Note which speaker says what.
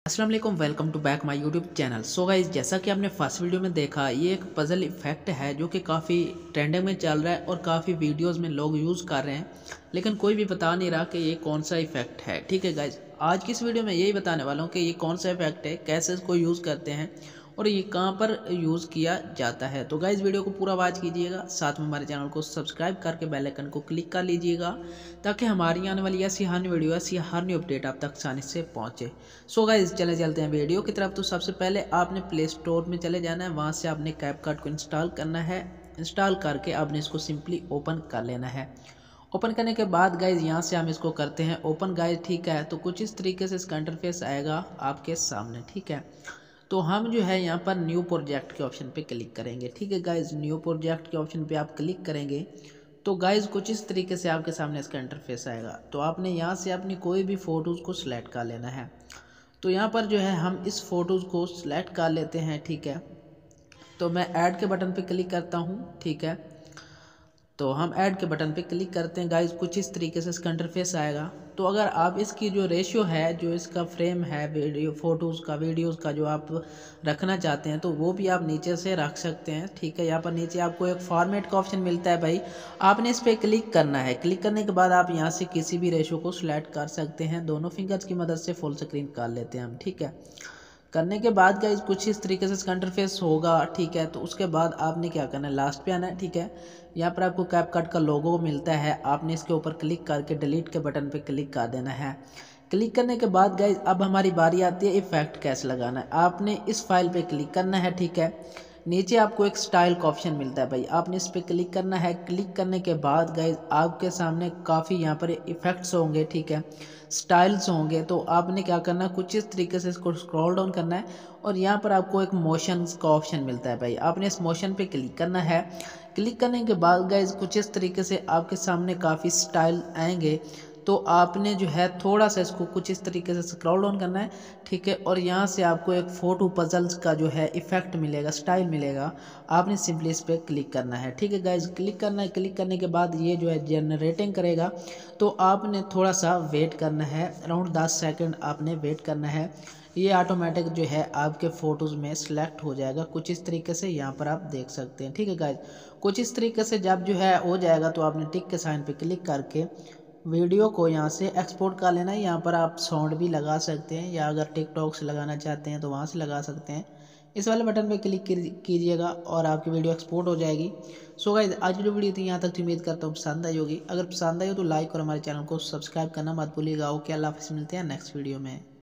Speaker 1: अस्सलाम वालेकुम, welcome to back my YouTube channel. So guys, जैसा कि आपने फर्स्ट वीडियो में देखा, ये एक पजल इफेक्ट है जो कि काफ़ी ट्रेंडिंग में चल रहा है और काफ़ी वीडियोस में लोग यूज़ कर रहे हैं, लेकिन कोई भी बता नहीं रहा कि ये कौन सा इफेक्ट है। ठीक है गाइस, आज की इस वीडियो में यही बताने वाला हूँ कि ये कौन सा इफेक्ट है, कैसे इसको यूज़ करते हैं और ये कहाँ पर यूज़ किया जाता है। तो गाइस, वीडियो को पूरा वॉच कीजिएगा, साथ में हमारे चैनल को सब्सक्राइब करके बेल आइकन को क्लिक कर लीजिएगा ताकि हमारी आने वाली ऐसी हर वीडियो ऐसी हर न्यू अपडेट आप तक आसानी से पहुँचे। सो गाइस, चलते हैं वीडियो की तरफ। तो सबसे पहले आपने प्ले स्टोर में चले जाना है, वहाँ से आपने कैपकट को इंस्टॉल करना है। इंस्टॉल करके आपने इसको सिंपली ओपन कर लेना है। ओपन करने के बाद गाइज यहाँ से हम इसको करते हैं ओपन गाइज। ठीक है, तो कुछ इस तरीके से इसका इंटरफेस आएगा आपके सामने। ठीक है, तो हम जो है यहाँ पर न्यू प्रोजेक्ट के ऑप्शन पे क्लिक करेंगे। ठीक है गाइज, न्यू प्रोजेक्ट के ऑप्शन पे आप क्लिक करेंगे तो गाइज कुछ इस तरीके से आपके सामने इसका इंटरफेस आएगा। तो आपने यहाँ से अपनी कोई भी फ़ोटोज़ को सिलेक्ट कर लेना है। तो यहाँ पर जो है हम इस फ़ोटोज़ को सिलेक्ट कर लेते हैं। ठीक है, तो मैं ऐड के बटन पे क्लिक करता हूँ। ठीक है, तो हम ऐड के बटन पे क्लिक करते हैं गाइज, कुछ इस तरीके से इसका इंटरफेस आएगा। तो अगर आप इसकी जो रेशियो है, जो इसका फ्रेम है वीडियो फ़ोटोज़ का वीडियोज़ का जो आप रखना चाहते हैं, तो वो भी आप नीचे से रख सकते हैं। ठीक है, यहाँ पर नीचे आपको एक फॉर्मेट का ऑप्शन मिलता है भाई, आपने इस पर क्लिक करना है। क्लिक करने के बाद आप यहाँ से किसी भी रेशियो को सिलेक्ट कर सकते हैं। दोनों फिंगर्स की मदद से फुल स्क्रीन कर लेते हैं हम। ठीक है, करने के बाद गाइज कुछ इस तरीके से इसका इंटरफेस होगा। ठीक है, तो उसके बाद आपने क्या करना है, लास्ट पे आना है। ठीक है, यहाँ पर आपको कैपकट का लोगो मिलता है, आपने इसके ऊपर क्लिक करके डिलीट के बटन पे क्लिक कर देना है। क्लिक करने के बाद गाइज अब हमारी बारी आती है इफेक्ट कैसे लगाना है। आपने इस फाइल पे क्लिक करना है। ठीक है, नीचे आपको एक स्टाइल का ऑप्शन मिलता है भाई, आपने इस पर क्लिक करना है। क्लिक करने के बाद गाइज आपके सामने काफ़ी यहाँ पर इफेक्ट्स होंगे। ठीक है, स्टाइल्स होंगे, तो आपने क्या करना है, कुछ इस तरीके से इसको स्क्रॉल डाउन करना है और यहाँ पर आपको एक मोशन का ऑप्शन मिलता है भाई, आपने इस मोशन पे क्लिक करना है। क्लिक करने के बाद गाइज कुछ इस तरीके से आपके सामने काफ़ी स्टाइल आएंगे, तो आपने जो है थोड़ा सा इसको कुछ इस तरीके से स्क्रॉल डाउन करना है। ठीक है, और यहाँ से आपको एक फ़ोटो पजल्स का जो है इफेक्ट मिलेगा, स्टाइल मिलेगा, आपने सिंपली इस पर क्लिक करना है। ठीक है गाइज, क्लिक करना है। क्लिक करने के बाद ये जो है जनरेटिंग करेगा, तो आपने थोड़ा सा वेट करना है, अराउंड 10 सेकंड आपने वेट करना है। ये ऑटोमेटिक जो है आपके फ़ोटोज़ में सिलेक्ट हो जाएगा, कुछ इस तरीके से यहाँ पर आप देख सकते हैं। ठीक है गाइज, कुछ इस तरीके से जब जो है हो जाएगा तो आपने टिक के साइन पे क्लिक करके वीडियो को यहाँ से एक्सपोर्ट कर लेना है। यहाँ पर आप साउंड भी लगा सकते हैं, या अगर टिकटॉक से लगाना चाहते हैं तो वहाँ से लगा सकते हैं। इस वाले बटन पे क्लिक कीजिएगा और आपकी वीडियो एक्सपोर्ट हो जाएगी। सो गाइस, आज की जो वीडियो थी यहाँ तक, उम्मीद करता हूँ पसंद आई होगी। अगर पसंद आई हो तो लाइक और हमारे चैनल को सब्सक्राइब करना मत भूलिएगा। ओके, अल्लाह हाफिज़, मिलते हैं नेक्स्ट वीडियो में।